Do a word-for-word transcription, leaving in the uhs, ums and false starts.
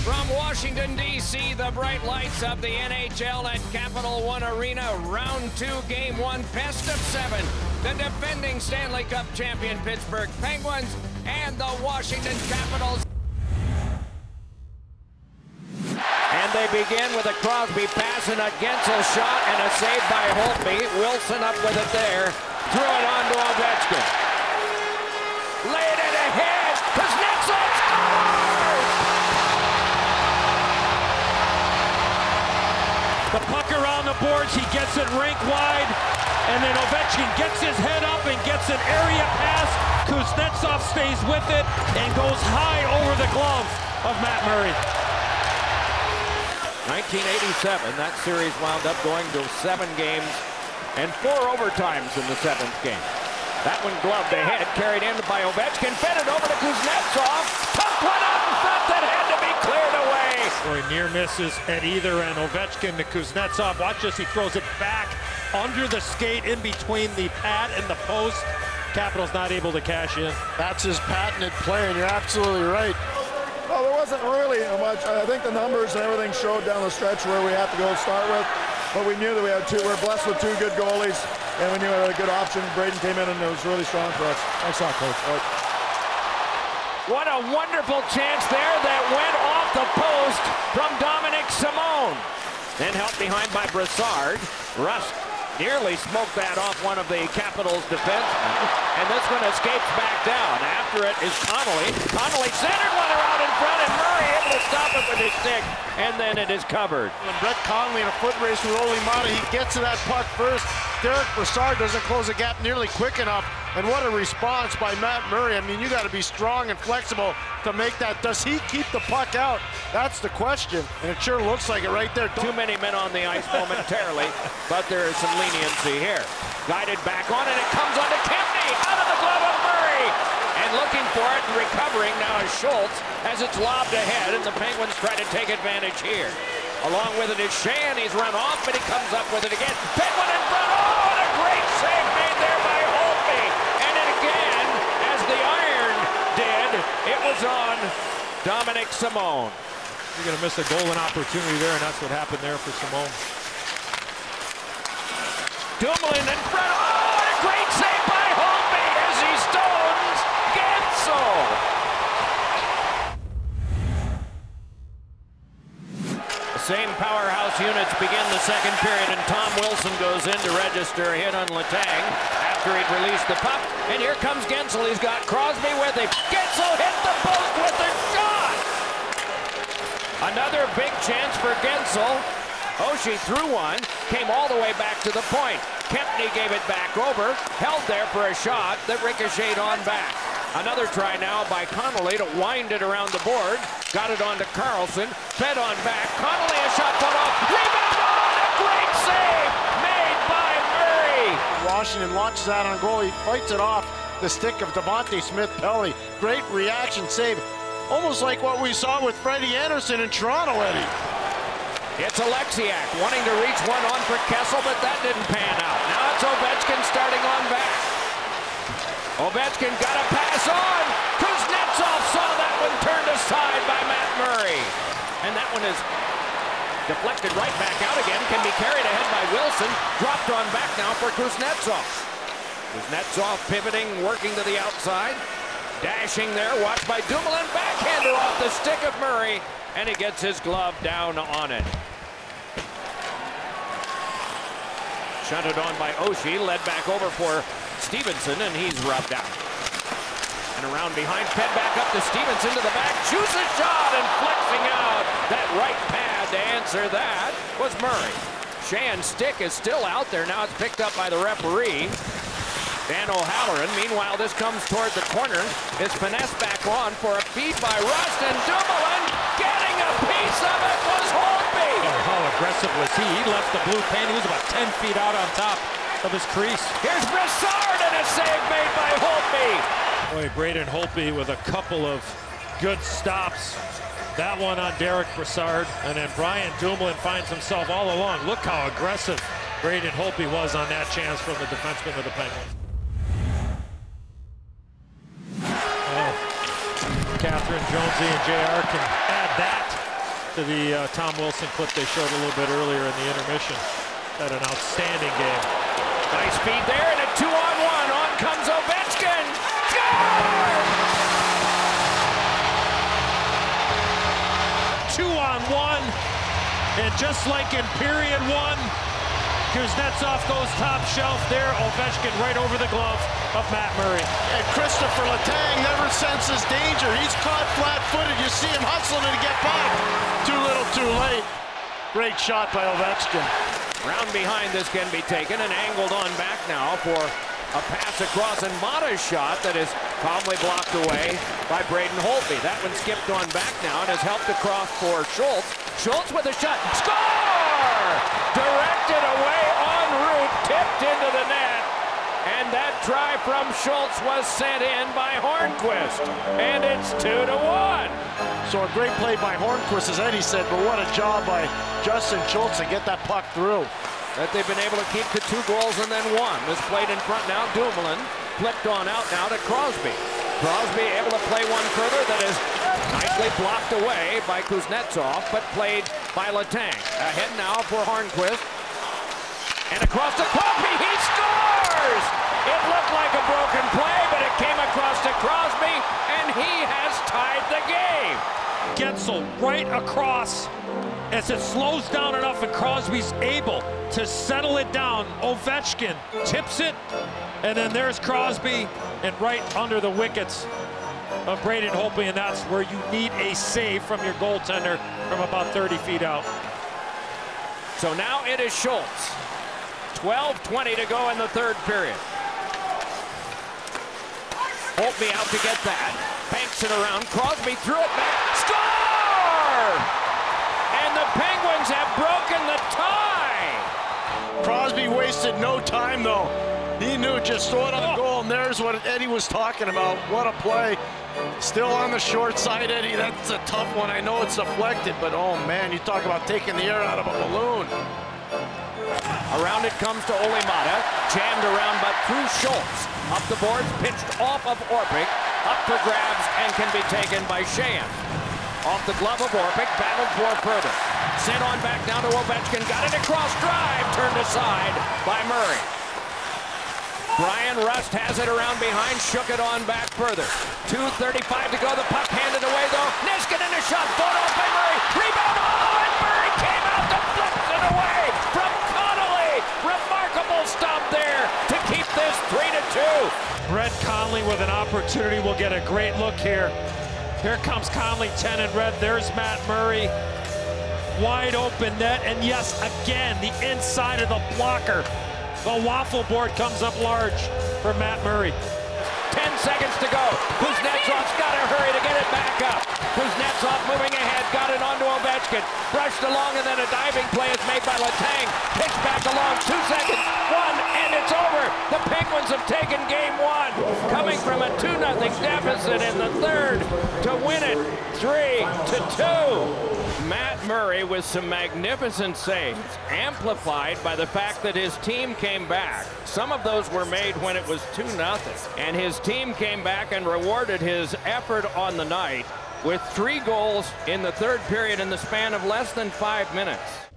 From Washington, D C, the bright lights of the N H L at Capital One Arena. Round two, game one, best of seven. The defending Stanley Cup champion Pittsburgh Penguins and the Washington Capitals. And they begin with a Crosby pass and a Guentzel shot and a save by Holtby. Wilson up with it there. Threw it on to Ovechkin. Laid it ahead. Kuznetsov scores! The puck around the boards, he gets it rink wide, and then Ovechkin gets his head up and gets an area pass. Kuznetsov stays with it and goes high over the glove of Matt Murray. nineteen eighty-seven, that series wound up going to seven games and four overtimes in the seventh game. That one gloved ahead, carried in by Ovechkin, fed it over to Kuznetsov. Puck went out in front that had to be cleared away. Boy, near misses at either end. Ovechkin to Kuznetsov. Watch this, he throws it back under the skate in between the pad and the post. Capitals not able to cash in. That's his patented play, and you're absolutely right. Well, there wasn't really much. I think the numbers and everything showed down the stretch where we had to go start with. But we knew that we had two. We're blessed with two good goalies, and we knew we had a good option. Braden came in, and it was really strong for us. Thanks a lot, Coach. Right. What a wonderful chance there that went off the post from Dominic Simone. Then helped behind by Brassard. Rust nearly smoked that off one of the Capitals' defensemen. And this one escapes back down. After it is Connolly. Connolly centered one around in front, and Murray able to stop it with his stick. And then it is covered. And Brett Connolly in a foot race with Olli Maatta, he gets to that puck first. Derek Brassard doesn't close the gap nearly quick enough. And what a response by Matt Murray. I mean, you got to be strong and flexible to make that. Does he keep the puck out? That's the question. And it sure looks like it right there. Too many men on the ice momentarily, but there is some leniency here. Guided back on, and it comes on to Kempny, out of the glove of Murray. And looking for it and recovering now is Schultz as it's lobbed ahead, and the Penguins try to take advantage here. Along with it is Shan. He's run off, but he comes up with it again. Penguin in front. Oh, and a great save made there by Holtby. And it again, as the iron did, it was on Dominic Simone. You're going to miss a golden opportunity there, and that's what happened there for Simone. Dumoulin in front. Oh, and a great save by Holtby as he stones Guentzel. Same powerhouse units begin the second period, and Tom Wilson goes in to register a hit on Letang after he'd released the puck. And here comes Guentzel. He's got Crosby with him. Guentzel hit the post with a shot. Another big chance for Guentzel. Oshie threw one, came all the way back to the point. Kempny gave it back over, held there for a shot that ricocheted on back. Another try now by Connolly to wind it around the board. Got it on to Carlson. Fed on back. Connolly, a shot put off. Rebound on! A great save made by Murray. Washington launches out on goal. He fights it off the stick of Devontae Smith-Pelly. Great reaction save. Almost like what we saw with Freddie Anderson in Toronto, Eddie. It's Alexiak wanting to reach one on for Kessel, but that didn't pan out. Now it's Ovechkin starting on back. Ovechkin got a pass on. Kuznetsov saw that one turned aside by Matt Murray. And that one is deflected right back out again. Can be carried ahead by Wilson. Dropped on back now for Kuznetsov. Kuznetsov pivoting, working to the outside. Dashing there, watched by Dumoulin. Backhander off the stick of Murray. And he gets his glove down on it. Shunted on by Oshie, led back over for Stevenson, and he's rubbed out. And around behind, fed back up to Stevenson to the back. Shoots a shot and flexing out. That right pad to answer that was Murray. Shan's stick is still out there. Now it's picked up by the referee. Dan O'Halloran. Meanwhile, this comes toward the corner. His finesse back on for a feed by Rust, and Dumoulin getting a piece of it was Holtby. Oh, how aggressive was he? He left the blue paint. He was about ten feet out on top of his crease. Here's Brassard, and a save made by Holtby. Boy, Braden Holtby with a couple of good stops. That one on Derek Brassard, and then Brian Dumoulin finds himself all along. Look how aggressive Braden Holtby was on that chance from the defenseman of the Penguins. Oh, Catherine Jonesy and J R can add that to the uh, Tom Wilson clip they showed a little bit earlier in the intermission. Had an outstanding game. Nice feed there, and a two-on-one. On comes Ovechkin. Score! Two-on-one, and just like in period one, Kuznetsov goes top shelf there. Ovechkin right over the glove of Matt Murray. And Christopher Letang never senses danger. He's caught flat-footed. You see him hustling to get back. Too little, too late. Great shot by Ovechkin. Round behind this can be taken and angled on back now for a pass across, and Mata's shot that is calmly blocked away by Braden Holtby. That one skipped on back now and has helped across for Schultz. Schultz with a shot. Score! Directed away en route, tipped into the net. And that try from Schultz was sent in by Hornquist. And it's two to one. So a great play by Hornquist, as Eddie said, but what a job by Justin Schultz to get that puck through. That they've been able to keep to two goals and then one. This played in front now. Dumoulin flipped on out now to Crosby. Crosby able to play one further that is nicely blocked away by Kuznetsov, but played by Letang. Ahead now for Hornquist. And across to Crosby, he scores! It looked like a broken play, but it came across to Crosby, and he has tied the game. Gensel right across as it slows down enough, and Crosby's able to settle it down. Ovechkin tips it, and then there's Crosby, and right under the wickets of Braden Holtby, and that's where you need a save from your goaltender from about thirty feet out. So now it is Schultz. twelve twenty to go in the third period. Holtby out to get that. Banks it around. Crosby threw it back. Score! And the Penguins have broken the tie. Crosby wasted no time, though. He knew, just throw it on goal, and there's what Eddie was talking about. What a play. Still on the short side, Eddie. That's a tough one. I know it's deflected, but oh man, you talk about taking the air out of a balloon. Around it comes to Olli Mata. Jammed around, but through Schultz. Up the boards, pitched off of Orpik. Up for grabs and can be taken by Sheahan. Off the glove of Orpik, battled for further. Sent on back down to Ovechkin. Got it across drive, turned aside by Murray. Brian Rust has it around behind, shook it on back further. two thirty-five to go, the puck handed away though. Niskanen a shot, thrown off by Murray. Rebound, oh, and Murray came out, deflected away from Connolly. Remarkable stop there to keep this three to two. Brett Conley with an opportunity. We'll get a great look here. Here comes Conley, ten in red. There's Matt Murray. Wide open net, and yes, again, the inside of the blocker. The waffle board comes up large for Matt Murray. Ten seconds to go. Kuznetsov's got to hurry to get it back up. Kuznetsov moving ahead, got it onto Ovechkin. Brushed along, and then a diving play is made by Letang. Pitch back along, two seconds, one, and it's over. The Penguins have taken game one, coming from a two nothing deficit in the third to win it three to two. Matt Murray with some magnificent saves, amplified by the fact that his team came back. Some of those were made when it was two nothing, and his team came back and rewarded his effort on the night with three goals in the third period in the span of less than five minutes.